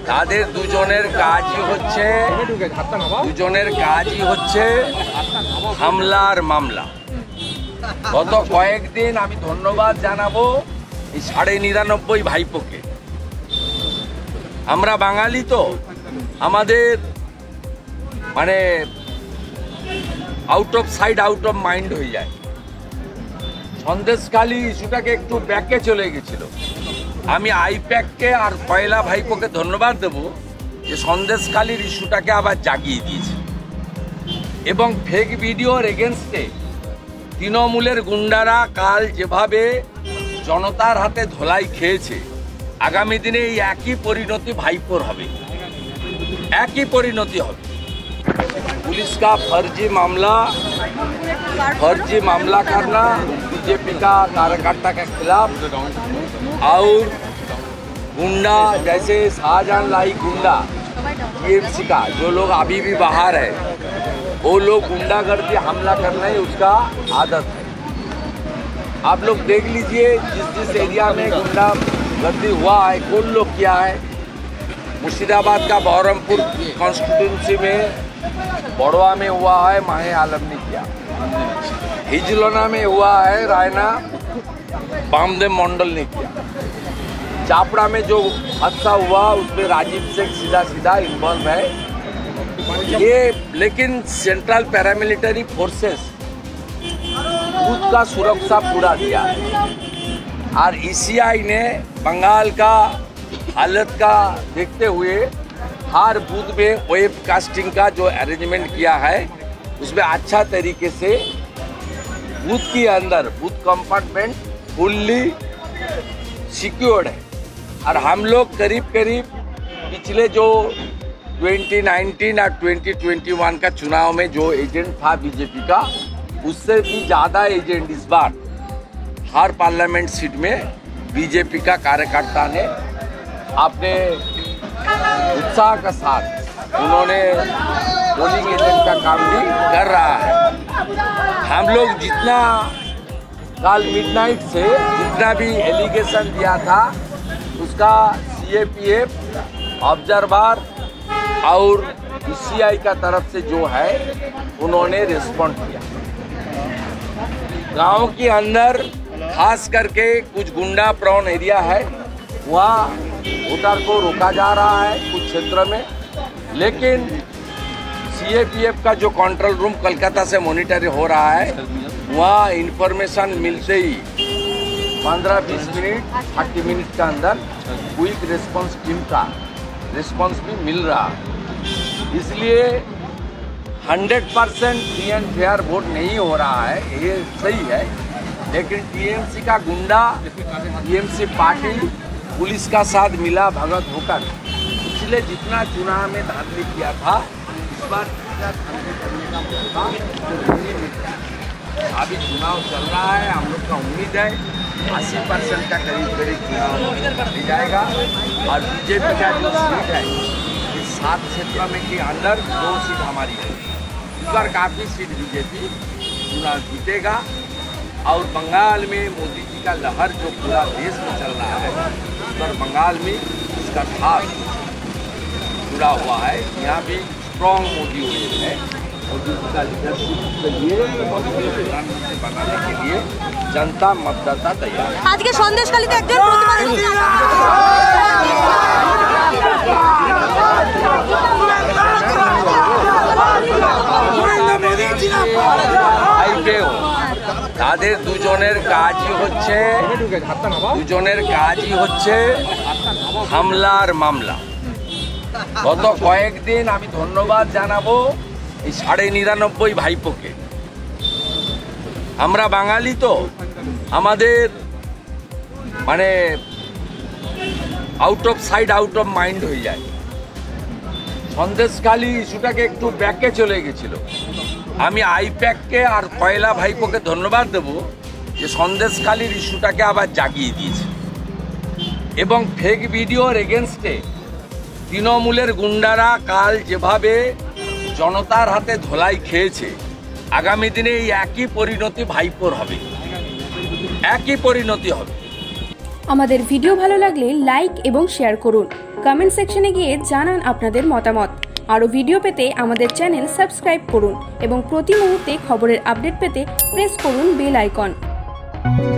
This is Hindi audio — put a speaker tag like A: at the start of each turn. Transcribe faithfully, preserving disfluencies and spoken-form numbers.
A: তাদের দুজনের কাজই হচ্ছে দুজনের কাজই হচ্ছে হামলার মামলা। গত কয়েকদিন আমি ধন্যবাদ জানাবো এই সাড়ে নিরানব্বই ভাইপোকে। আমরা বাঙালি তো, আমাদের মানে out of side out of mind হয়ে যায়। সন্দেশখালী ইস্যুটাকে একটু ব্যাকে চলে গেছিল। আমি আইপ্যাককে আর পয়লা ভাইপোকে ধন্যবাদ দেব যে সন্দেশখালীর ইস্যুটাকে আবার জাগিয়ে দিয়েছে এবং ফেক ভিডিওর এগেনস্টে তৃণমূলের গুন্ডারা কাল যেভাবে জনতার হাতে ধোলাই খেয়েছে, আগামী দিনে এই একই পরিণতি ভাইপোর হবে, একই পরিণতি হবে। पुलिस का फर्जी मामला फर्जी मामला करना बीजेपी का कार्यकर्ता के खिलाफ और गुंडा जैसे शाहजहां लाई गुंडा टीएमसी का जो लोग अभी भी बाहर है, वो लोग गुंडागर्दी हमला करना ही उसका आदत है। आप लोग देख लीजिए जिस जिस एरिया में गुंडागर्दी हुआ है, कौन लोग किया है। मुर्शिदाबाद का बहरमपुर कॉन्स्टिट्यूंसी में बड़वा में हुआ है, माहे आलम ने किया। हिजलोना में हुआ है, रायना बामदेव मंडल ने किया। चापड़ा में जो हादसा हुआ उसमें राजीव शेख सीधा सीधा इन्वॉल्व है ये। लेकिन सेंट्रल पैरामिलिट्री फोर्सेस खुद का सुरक्षा पूरा दिया है और ईसीआई ने बंगाल का हालत का देखते हुए हर बूथ में वेब कास्टिंग का जो अरेंजमेंट किया है उसमें अच्छा तरीके से बूथ के अंदर बूथ कंपार्टमेंट फुल्ली सिक्योर्ड है। और हम लोग करीब करीब पिछले जो ट्वेंटी नाइनटीन और ट्वेंटी ट्वेंटी वन का चुनाव में जो एजेंट था बीजेपी का, उससे भी ज़्यादा एजेंट इस बार हर पार्लियामेंट सीट में बीजेपी का कार्यकर्ता ने अपने उत्साह के साथ उन्होंने पोलिंग एजेंट का काम भी कर रहा है। हम लोग जितना कल मिडनाइट से जितना भी एलिगेशन दिया था उसका सीएपीएफ ऑब्जर्वर और ईसीआई का तरफ से जो है उन्होंने रिस्पॉन्ड किया। गांव के अंदर खास करके कुछ गुंडा प्रॉन एरिया है, वहाँ वोटर को रोका जा रहा है कुछ क्षेत्र में। लेकिन सीएपीएफ का जो कंट्रोल रूम कोलकाता से मॉनिटर हो रहा है, वहाँ इंफॉर्मेशन मिलते ही पंद्रह बीस मिनट थर्टी मिनट के अंदर क्विक रिस्पांस टीम का रिस्पांस भी मिल रहा है। इसलिए hundred percent free and fair vote नहीं हो रहा है, ये सही है। लेकिन टीएमसी का गुंडा टीएमसी पार्टी पुलिस का साथ मिला भगत होकर पिछले जितना चुनाव में धांधली किया था, इस बार अभी चुनाव चल रहा है। हम लोग का उम्मीद है अस्सी परसेंट का करीब करीब चुनाव हो जाएगा। और बीजेपी का जो सीट है इस सात क्षेत्र में के अंदर दो सीट हमारी है, इस बार काफ़ी सीट बीजेपी चुनाव जीतेगा। और बंगाल में मोदी जी का लहर जो पूरा देश में चल रहा है, उत्तर बंगाल में इसका खास जुड़ा हुआ है। यहाँ भी स्ट्रॉन्ग मोदी हुए है। मोदी जी का लीडरशिप के लिए प्रधानमंत्री बनाने के लिए जनता मतदाता तैयार है।
B: आज के सन्देशखाली तो একজন
A: তাদের দুজনের কাজই হচ্ছে দুজনের কাজই হচ্ছে হামলার মামলা। গত কয়েকদিন আমি ধন্যবাদ জানাবো এই সাড়ে নিরানব্বই ভাইপোকে। আমরা বাঙালি তো, আমাদের মানে out of side out of mind হয়ে যায়। সন্দেশখালী ইস্যুটাকে একটু ব্যাকে চলে গেছিল। আমি আইপ্যাককে আর পয়লা ভাইপোকে ধন্যবাদ দেব যে সন্দেশখালীর ইস্যুটাকে আবার জাগিয়ে দিয়েছে এবং ফেক ভিডিওর এগেনস্টে তৃণমূলের গুন্ডারা কাল যেভাবে জনতার হাতে ধোলাই খেয়েছে, আগামী দিনে এই একই পরিণতি ভাইপোর হবে, একই পরিণতি হবে।
B: আমাদের ভিডিও ভালো লাগলে লাইক এবং শেয়ার করুন। কমেন্ট সেকশনে গিয়ে জানান আপনাদের মতামত। আরও ভিডিও পেতে আমাদের চ্যানেল সাবস্ক্রাইব করুন এবং প্রতি মুহূর্তে খবরের আপডেট পেতে প্রেস করুন বেল আইকন।